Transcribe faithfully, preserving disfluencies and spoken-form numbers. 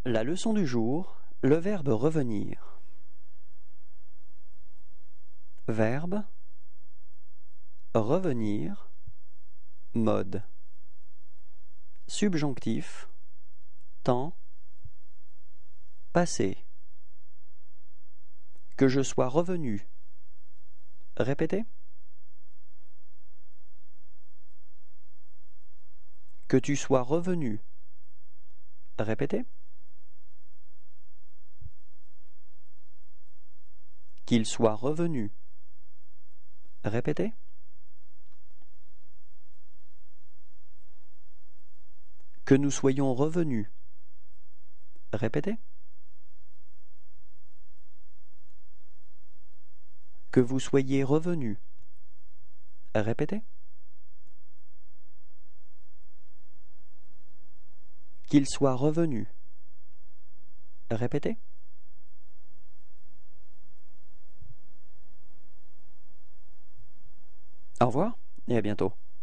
La leçon du jour, le verbe revenir. Verbe revenir, mode. Subjonctif, temps, passé. Que je sois revenu. Répétez. Que tu sois revenu. Répétez. Qu'il soit revenu. Répétez. Que nous soyons revenus. Répétez. Que vous soyez revenus. Répétez. Qu'il soit revenu. Répétez. Au revoir et à bientôt.